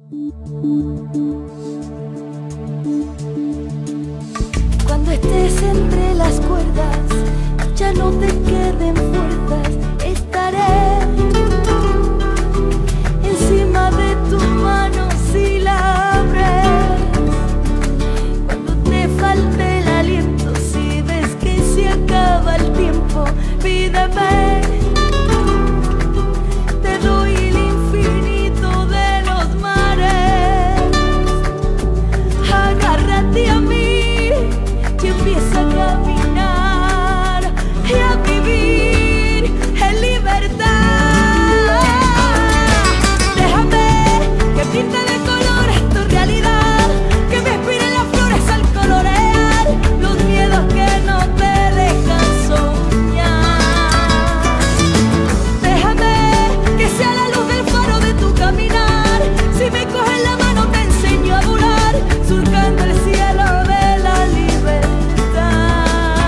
Cuando estés entre las cuerdas, ya no te queden fuerzas, estaré encima de tu mano si la abres. Cuando te falte el aliento, si ves que se acaba el tiempo, pídeme. Te doy el infinito de los mares. Agárrate a mí y empieza a caminar y a vivir en libertad. Déjame que pinte de colores tu realidad, que me inspiren las flores al colorear los miedos que no te dejan soñar. Déjame que sea la luz del faro de tu caminar. Si me coges la mano te enseño a volar, surcando el cielo de la libertad.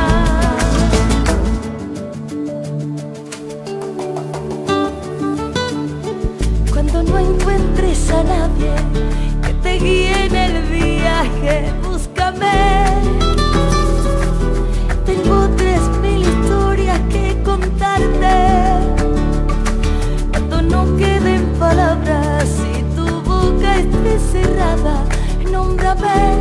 Cuando no encuentres a nadie que te guíe en el viaje, búscame. Tengo 3000 historias que contarte. Cuando no queden palabras, si tu boca esté cerrada, nómbrame.